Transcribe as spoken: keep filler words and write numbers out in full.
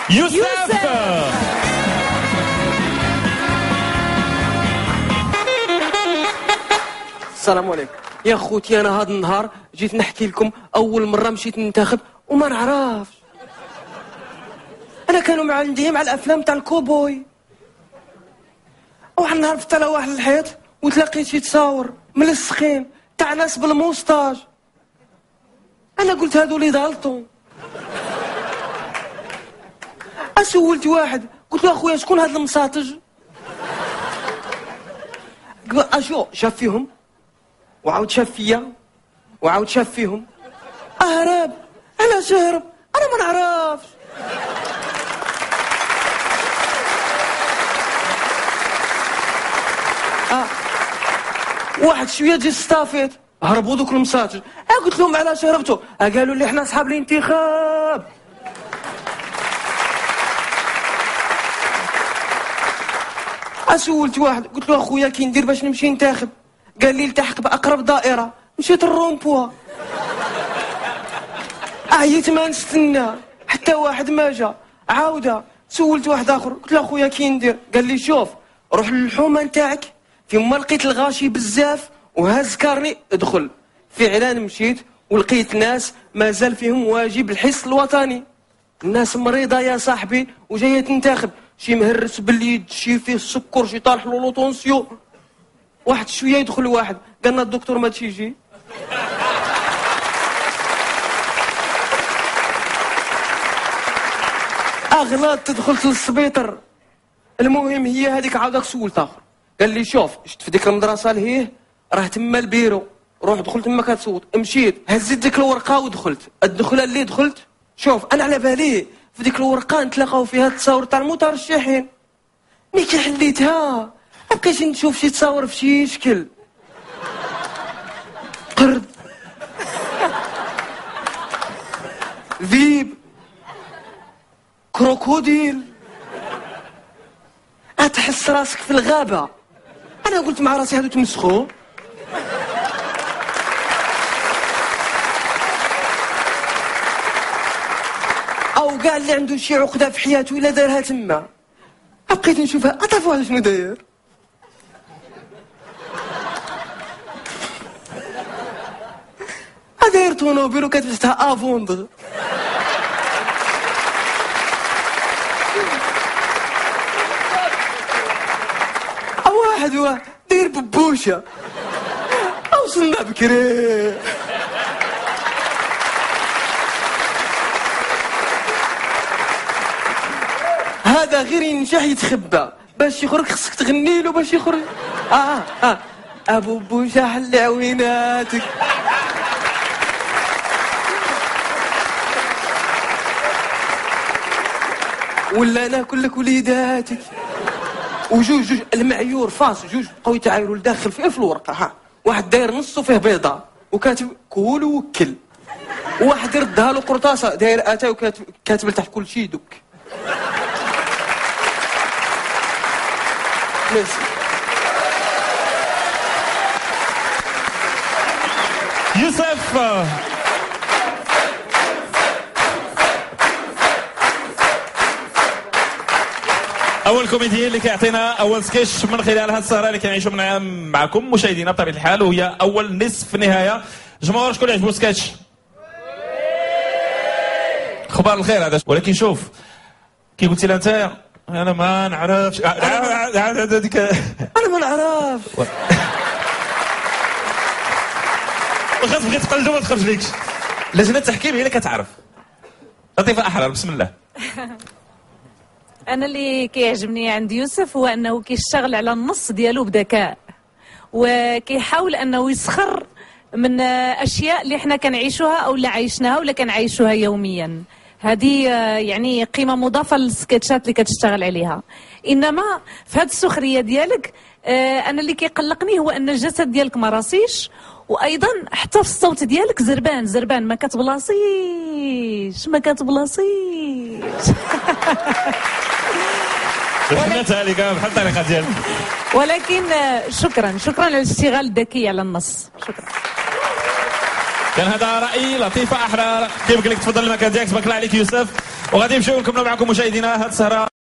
يوسف. السلام عليكم يا خوتي. انا هذا النهار جيت نحكي لكم اول مره مشيت ننتخب وما نعرفش. انا كانوا عندي مع الافلام تاع الكوبوي. واحد النهار فت على واحد الحيط وتلاقيت شي تصاور ملصقين تاع ناس بالموستاج. انا قلت هادو لي دالطون. اسولت واحد قلت له اخويا شكون هاد المساطج؟ قال اشو شاف فيهم وعاود شاف فيا وعاود شاف فيهم. اهرب. علاش اهرب؟ انا ما نعرفش. اه واحد شويه جي ستافيت هربوا دوك المساطج. اه قلت لهم علاش هربتوا؟ اه قالوا لي احنا اصحاب الانتخاب. اسولت واحد قلت له اخويا كي ندير باش نمشي ننتخب؟ قال لي التحق باقرب دائره. مشيت الرومبوا عييت ما نستنى حتى واحد ما جا. عاوده سولت واحد اخر قلت له اخويا كي ندير؟ قال لي شوف روح للحومه نتاعك فيما لقيت الغاشي بزاف وهز كارني ادخل. فعلا مشيت ولقيت ناس مازال فيهم واجب الحس الوطني. الناس مريضه يا صاحبي وجايه تنتخب. شي مهرس باليد شي فيه السكر شي طالح له لوطونسيو. واحد شويه يدخل واحد قالنا الدكتور ما تيجي. اغلط دخلت للسبيطر. المهم هي هذيك عاودك سولت اخر قال لي شوف شفت في ديك المدرسه لهيه راه تما البيرو روح دخل تما كتصوت. مشيت هزيت ديك الورقه ودخلت. الدخله اللي دخلت شوف انا على بالي في ديك الورقه نتلاقاو فيها التصاور تاع المترشحين. ملي كي حليتها بقيت نشوف شي تصاور في شي شكل قرد ذيب كروكوديل. اتحس راسك في الغابه. انا قلت مع راسي هادو تمسخو. او كاع اللي عنده شي عقده في حياته الا دارها تما. بقيت نشوفها اطرفوا على شنو داير. داير طونوبيل وكتفتحها افوندغ. او واحد واحد داير ببوشه. اوصلنا بكري. هذا غير ينجح يتخبى باش يخرج خصك تغني له باش يخرج. اه اه ابو بوشه حل عويناتك. ولا ناكل لك وليداتك. وجوج جوج المعيور فاس جوج بقاو يتعايروا لداخل فيه في الورقه. ها واحد داير نصه فيه بيضه وكاتب كول ووكل. وواحد يردها له قرطاسه داير اتاي وكاتب كاتب لتحت كل شيء دك. ميرسي. يوسف اول كوميدي اللي كيعطينا اول سكيش من خلال هذه السهره اللي كنعيشوا منها معكم مشاهدينا بطبيعه الحال، وهي اول نصف نهايه. جمهور شكون يعجبو سكيتش؟ خبر الخير هذا. ولكن شوف كي قلتي لها انت انا ما نعرفش. هذيك انا ما نعرفش. وخاص بغيت تقلدو ما تخرج ليكش. لجنه التحكيم هي اللي كتعرف. لطيفه احرار بسم الله. انا اللي كيعجبني عند يوسف هو انه كيشتغل على النص ديالو بذكاء وكيحاول انه يسخر من اشياء اللي احنا كنعيشوها او اللي عايشناها ولا كنعيشوها يوميا. هذه يعني قيمه مضافه للسكتشات اللي كتشتغل عليها. انما في هذه السخريه ديالك انا اللي كيقلقني هو ان الجسد ديالك ما راسيش، وايضا حتى في الصوت ديالك زربان زربان ما كتبلاصيش ما كتبلاصيش. فهمتها لك بحال الطريقه ديالك. ولكن شكرا شكرا على الاشتغال الذكي على النص. شكرا. كان هذا رايي لطيفه احرار. كيف قلت لك تفضل المكان ديالك. تبارك الله عليك يوسف. وغادي نمشيو نكملوا معكم مشاهدينا هذه السهره.